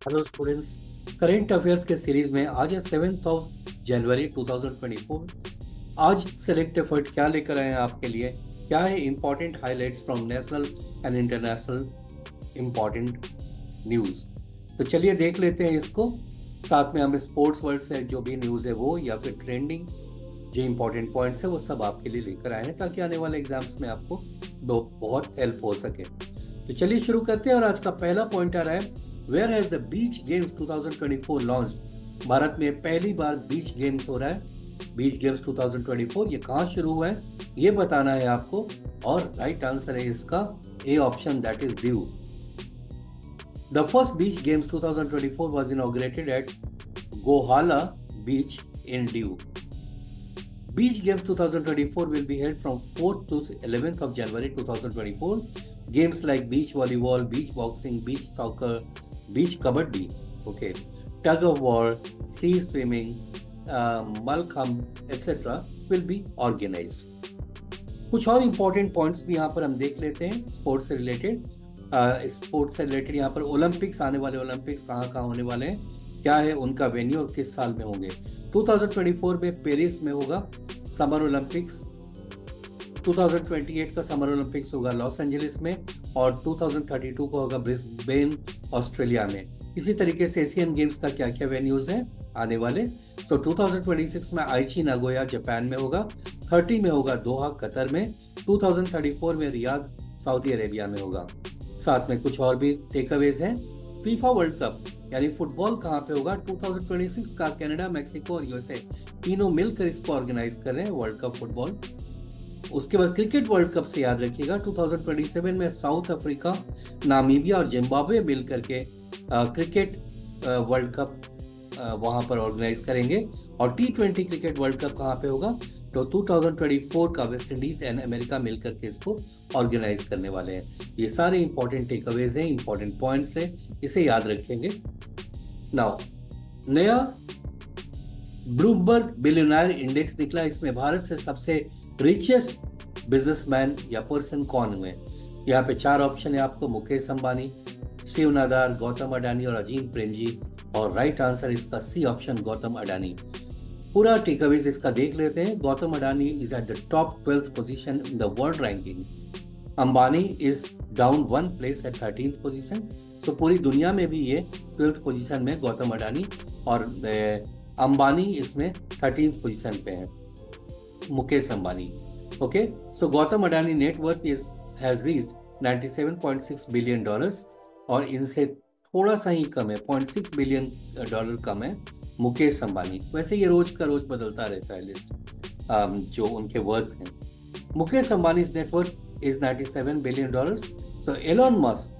Hello students, current affairs के series में आज है 7 जनवरी 2024। आज सेलेक्ट एफर्ट क्या लेकर आए हैं आपके लिए, क्या है important highlights from national and international important news. तो चलिए देख लेते हैं इसको। साथ में हम स्पोर्ट्स वर्ल्ड से जो भी न्यूज़ है वो या फिर ट्रेंडिंग जो इंपॉर्टेंट पॉइंट्स है वो सब आपके लिए लेकर आए हैं ताकि आने वाले एग्जाम्स में आपको बहुत हेल्प हो सके। तो चलिए शुरू करते हैं और आज का पहला पॉइंट आ रहा है, where has the beach games 2024 launch. भारत में पहली बार बीच गेम्स हो रहा है। बीच गेम्स 2024 ये कहाँ शुरू हुआ है ये बताना है आपको, और राइट आंसर है इसका A option, that is Diu. The first beach games 2024 was inaugurated at Gohala Beach in Diu. Beach Games 2024 will be held from 4th to 11th of January 2024. Games like beach volleyball, beach boxing, beach soccer, beach kabaddi, okay, tug of war, sea swimming, malkhamb, etc. will be organized. कुछ और important points भी यहाँ पर हम देख लेते हैं sports से रिलेटेड। यहाँ पर ओलंपिक्स, आने वाले ओलंपिक्स कहाँ कहाँ होने वाले हैं, क्या है उनका वेन्यू और किस साल में होंगे। 2024 में पेरिस में होगा समर ओलंपिक्स, 2028 का समर ओलंपिक्स होगा लॉस एंजलिस में, और 2032 को होगा ब्रिस्बेन ऑस्ट्रेलिया में। इसी तरीके से एशियन गेम्स का क्या क्या वेन्यूज हैं आने वाले। 2026 में आइची नागोया जापान में होगा, 30 में होगा दोहा कतर में, 2034 में रियाद सऊदी अरेबिया में होगा। साथ में कुछ और भी टेकअवेज हैं। फीफा वर्ल्ड कप यानी फुटबॉल कहाँ पे होगा 2026 का, कनाडा, मेक्सिको और यूएसए तीनों मिलकर इसको ऑर्गेनाइज कर रहे हैं वर्ल्ड कप फुटबॉल। उसके बाद क्रिकेट वर्ल्ड कप से याद रखिएगा 2027 में साउथ अफ्रीका, नामीबिया और जिम्बाब्वे मिलकर के क्रिकेट वर्ल्ड कप वहां पर ऑर्गेनाइज करेंगे। और T20 क्रिकेट वर्ल्ड कप कहाँ पे होगा तो 2024 का वेस्ट इंडीज एंड अमेरिका मिलकर के इसको ऑर्गेनाइज करने वाले हैं। ये सारे इंपॉर्टेंट टेकअवेज हैं, इंपॉर्टेंट पॉइंट्स हैं, इसे याद रखेंगे। नाउ नया ब्लूमबर्ग बिलियनर इंडेक्स निकला, इसमें भारत से सबसे रिचेस्ट बिजनेसमैन या पर्सन कौन हुए। यहाँ पे 4 ऑप्शन है आपको, मुकेश अंबानी, शिव नादार, गौतम अडानी और अजीम प्रेमजी, और राइट आंसर इसका सी ऑप्शन, गौतम अडानी। पूरा टेकअवेज इसका देख लेते हैं। Gautam Adani is at the top 12th position in the world ranking. Ambani is down 1 place at 13th position. तो पूरी दुनिया में भी ये 12th पोजीशन में गौतम अडानी, और अंबानी इसमें 13th पोजीशन पे है, Mukesh Ambani. Okay, so Gautam Adani net worth has reached $97.6 billion, और इनसे थोड़ा सा ही कम है, $0.6 बिलियन कम है मुकेश अंबानी। वैसे ये रोज का रोज बदलता रहता है लिस्ट जो उनके वर्थ हैं। Mukesh Ambani net worth is $97 billion. So Elon Musk,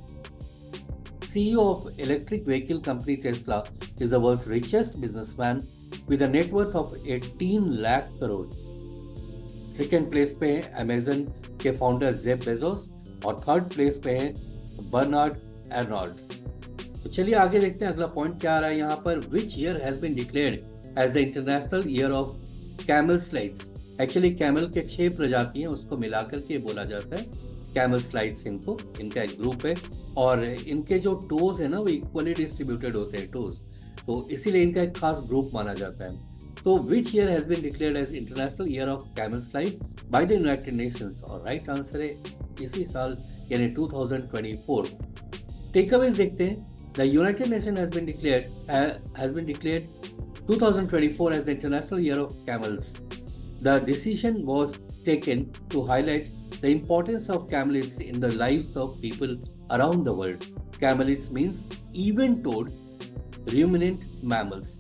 CEO of electric vehicle company Tesla, is the world's richest businessman with a net worth of 18 lakh crore. Second place पे है अमेजन के फाउंडर जेफ बेजोस, और third place पे है Bernard Arnold. तो चलिए आगे देखते हैं अगला पॉइंट क्या आ रहा है यहाँ पर। Which year has been declared as the international year of camelids. Actually camel के 6 प्रजाति हैं, उसको मिलाकर के बोला जाता है कैमल स्लाइड्स। इनका एक ग्रुप है, और इनके जो टोज है ना वो इक्वली डिस्ट्रीब्यूटेड होते हैं टोज, तो इसीलिए इनका एक खास ग्रुप माना जाता है। तो which year has been declared as international year of camelid by the United Nations, और राइट आंसर है इसी साल यानी 2024। टेकअवेज देखते हैं। The United Nation has been declared 2024 as the International Year of Camels. The decision was taken to highlight the importance of camelids in the lives of people around the world. Camelids means even-toed ruminant mammals.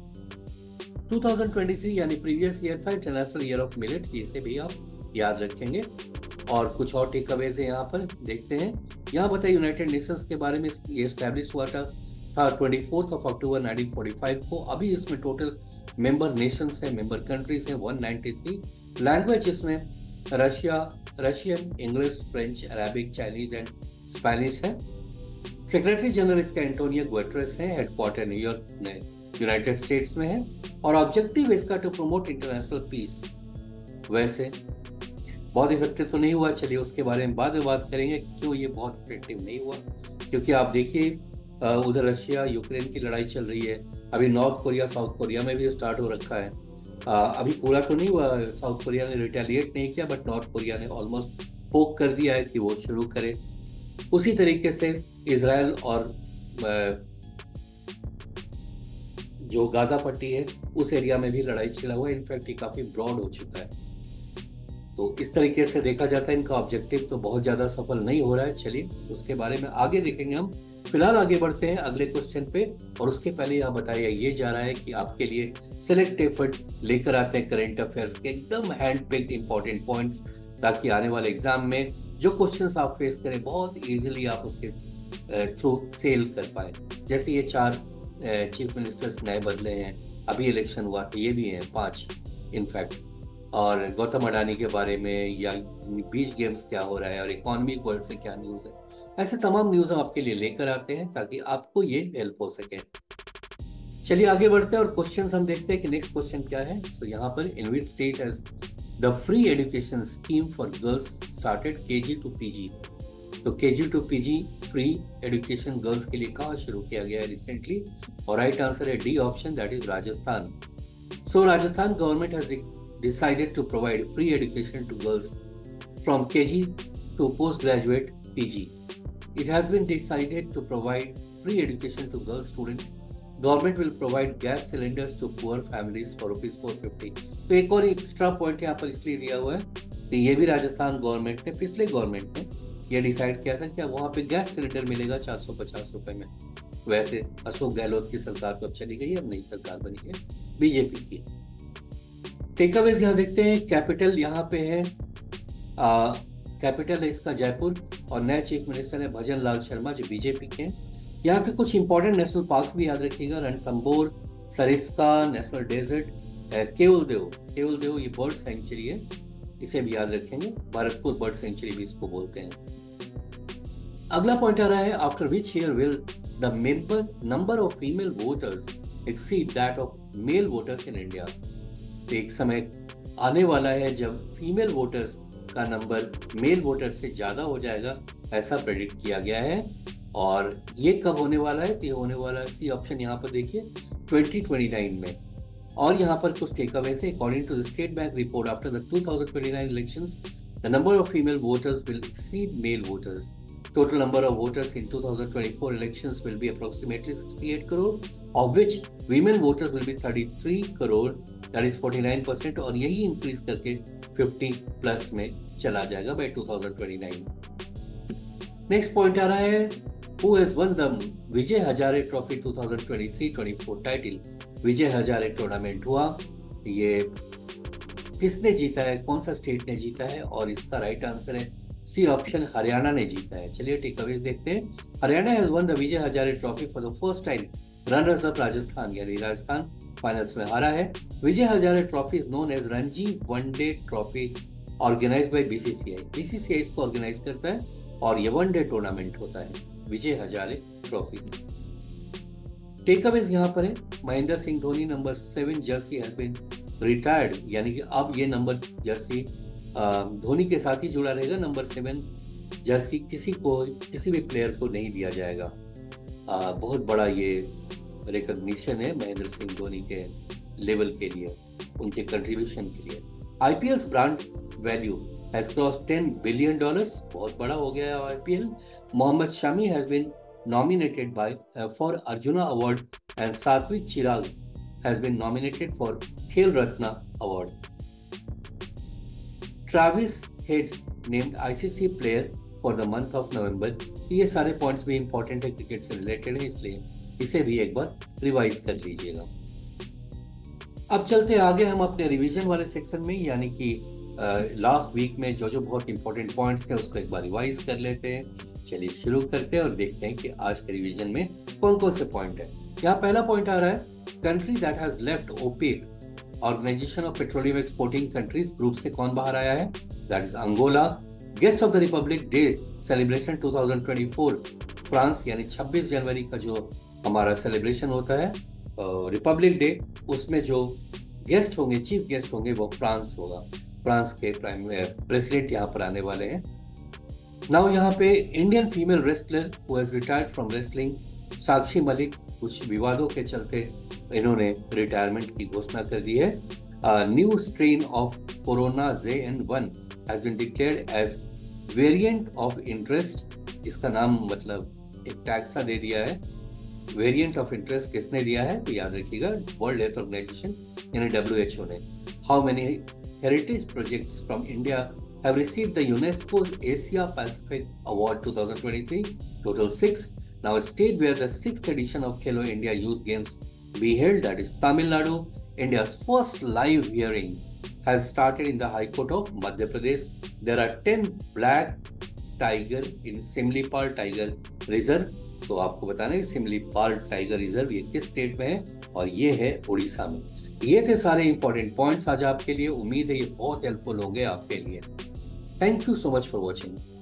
2023 यानी previous year था international year of millet, इसे भी आप याद रखेंगे। और कुछ और टेकअवेज है यहाँ पर देखते हैं। यहाँ बताइए यूनाइटेड नेशंस के बारे में, ये एस्टैब्लिश हुआ था 24 अक्टूबर 1945 को। अभी इसमें टोटल मेंबर नेशंस है, मेंबर कंट्रीज है 193। लैंग्वेज इसमें Russian, English, French, Arabic, Chinese and Spanish है। सेक्रेटरी जनरल इसका एंटोनियो गुटेरेस है, हेडक्वार्टर न्यूयॉर्क में यूनाइटेड स्टेट्स में है, और ऑब्जेक्टिव इसका टू प्रमोट इंटरनेशनल पीस। वैसे बहुत इफेक्टिव तो नहीं हुआ, चलिए उसके बारे में बाद में बात करेंगे क्यों ये बहुत इफेक्टिव नहीं हुआ। क्योंकि आप देखिए उधर रशिया यूक्रेन की लड़ाई चल रही है। अभी नॉर्थ कोरिया साउथ कोरिया में भी स्टार्ट हो रखा है। अभी पूरा तो नहीं हुआ, साउथ कोरिया ने रिटेलिएट नहीं किया, बट नॉर्थ कोरिया ने ऑलमोस्ट पोक कर दिया है कि वो शुरू करे। उसी तरीके से इजराइल और जो गाजा पट्टी है उस एरिया में भी लड़ाई छिड़ा हुआ है। इनफैक्ट ये काफी ब्रॉड हो चुका है। तो इस तरीके से देखा जाता है इनका ऑब्जेक्टिव तो बहुत ज्यादा सफल नहीं हो रहा है। चलिए उसके बारे में आगे देखेंगे हम। फिलहाल आगे बढ़ते हैं अगले क्वेश्चन पे, और उसके पहले यहाँ बताया ये जा रहा है कि आपके लिए सेलेक्ट एफर्ट लेकर आते हैं करंट अफेयर्स के एकदम हैंड पिक्ड इंपॉर्टेंट पॉइंट्स, ताकि आने वाले एग्जाम में जो क्वेश्चंस आप फेस करें बहुत इजीली आप उसके थ्रू सेल कर पाए। जैसे ये 4 चीफ मिनिस्टर्स नए बदले हैं, अभी इलेक्शन हुआ तो ये भी हैं 5 इनफैक्ट, और गौतम अडानी के बारे में, या बीच गेम्स क्या हो रहा है, और इकोनॉमिक वर्ल्ड से क्या न्यूज़ है। ऐसे तमाम न्यूज़ हम आपके लिए लेकर आते हैं ताकि आपको ये हेल्प हो सके। चलिए आगे बढ़ते हैं और क्वेश्चंस हम देखते हैं कि नेक्स्ट क्वेश्चन क्या है। सो यहाँ पर in which state has the free education scheme for girls started KG to PG. तो KG to PG free education girls के लिए कहाँ शुरू किया गया है रिसेंटली, और राइट आंसर है D option, that is Rajasthan. So Rajasthan government has decided to provide free education to girls from KG to postgraduate PG. It has been decided to provide free education to girl students. Government will provide gas cylinders to poor families for ₹450. तो एक और extra point यहाँ पर इसलिए दिया हुआ है कि ये भी राजस्थान गवर्नमेंट ने, पिछले गवर्नमेंट ने ये डिसाइड किया था कि अब वहाँ पे गैस सिलेंडर मिलेगा 450 रुपए में। वैसे अशोक गहलोत की सरकार तो अब चली गई है, अब नई सरकार बनी है बीजेपी की। टेकअवेज यहाँ देखते हैं। कैपिटल यहाँ पे है, कैपिटल है इसका जयपुर, और नए चीफ मिनिस्टर है भजन लाल शर्मा जो बीजेपी के हैं। यहाँ के कुछ इंपॉर्टेंट नेशनल पार्क्स भी याद रखिएगा, रणथंबोर, सरिस्का नेशनल डेजर्ट, केवलदेव ये बर्ड सेंचुरी है, इसे भी याद रखेंगे। भरतपुर बर्ड सेंचुरी भी इसको बोलते हैं। अगला पॉइंट आ रहा है, after which year will the number of female voters exceed that of male voters in India. एक समय आने वाला है जब फीमेल वोटर्स का नंबर मेल वोटर से ज्यादा हो जाएगा, ऐसा प्रेडिक्ट किया गया है। और ये कब होने वाला है? तो ये होने वाला है, सी ऑप्शन यहाँ पर देखिए, 2029 में। और यहाँ पर कुछ टेकअवे है। According to the State Bank report, after the 2029 elections the number of female voters will exceed male voters. Total number of voters in 2024 elections will be approximately 68 crore, of which women voters will be 33 crore, that is 49%, और यही increase करके 50 plus में चला जाएगा by 2029। Next point आ रहा है, who has won the Vijay Hazare trophy 2023-24 title. Vijay Hazare tournament हुआ, ये किसने जीता है, कौन सा स्टेट ने जीता है, और इसका राइट आंसर है सी ऑप्शन, हरियाणा ने जीता है। चलिए टेकअवेज देखते हैं। Haryana has won the Vijay Hazare trophy for the first time, runners up Rajasthan, यानी राजस्थान फाइनल्स में हारा है। Vijay Hazare trophy is known as Ranji one day trophy organised by BCCI. BCCI इसको ऑर्गेनाइज करता है और ये वनडे टूर्नामेंट होता है, विजय हजारे ट्रॉफी। टेकअवेज यहाँ पर है, Mahendra Singh Dhoni number 7 jersey has been retired, यानी कि अब ये नंबर जर्सी धोनी के साथ ही जुड़ा रहेगा। नंबर 7 जर्सी किसी भी प्लेयर को नहीं दिया जाएगा। बहुत बड़ा ये रिकॉग्निशन है महेंद्र सिंह धोनी के लेवल के लिए, उनके कंट्रीब्यूशन के लिए। IPL brand value has cross $10 billion, बहुत बड़ा हो गया है IPL. Mohammed Shami has been nominated for Arjuna award and Satwik Chirag has been nominated for Khel Ratna award. Travis Head named ICC player for the month of November. ये सारे पॉइंट्स भी इंपॉर्टेंट है, क्रिकेट से रिलेटेड है, इसलिए इसे भी एक बार रिवाइज कर लीजिएगा। अब चलते आगे हम अपने रिवीजन वाले सेक्शन में, यानी कि लास्ट वीक में जो बहुत इंपॉर्टेंट पॉइंट्स थे उसको एक बार रिवाइज कर लेते हैं। चलिए शुरू करते हैं और देखते हैं कि आज के रिवीजन में कौन कौन से पॉइंट है। यहाँ पहला पॉइंट आ रहा है, country that has left OPEC organisation of petroleum exporting countries group से कौन बाहर आया है? That is Angola. Guest of the Republic Day celebration 2024 France, यानी 26 जनवरी का जो हमारा सेलिब्रेशन होता है रिपब्लिक डे, उसमें जो गेस्ट होंगे, चीफ गेस्ट होंगे, वो फ्रांस होगा। फ्रांस के प्रेसिडेंट यहाँ पर आने वाले हैं। नाउ यहाँ पे Indian female wrestler who has retired from wrestling Sakshi Malik कुछ विवादों के चलते इन्होंने रिटायरमेंट की घोषणा कर दी है। New strain of corona JN1 has been declared as variant of interest. इसका नाम मतलब एक टैग सा दे दिया है। वेरिएंट ऑफ इंटरेस्ट किसने दिया है तो याद रखिएगा, वर्ल्ड हेल्थ ऑर्गेनाइजेशन यानी WHO ने। How many heritage projects from India have received the UNESCO's Asia Pacific Award 2023? Total 6. Now a state where the 6th edition of Khelo India Youth Games be held, that is Tamil Nadu. India's first live hearing has started in the High Court of Madhya Pradesh. There are 10 black tiger in Simlipal Tiger Reserve. तो आपको बताना है Similipal tiger reserve ये किस state में है और ये है उड़ीसा में। ये थे सारे इंपॉर्टेंट पॉइंट्स आज आपके लिए। उम्मीद है ये बहुत हेल्पफुल होंगे आपके लिए। Thank you so much for watching.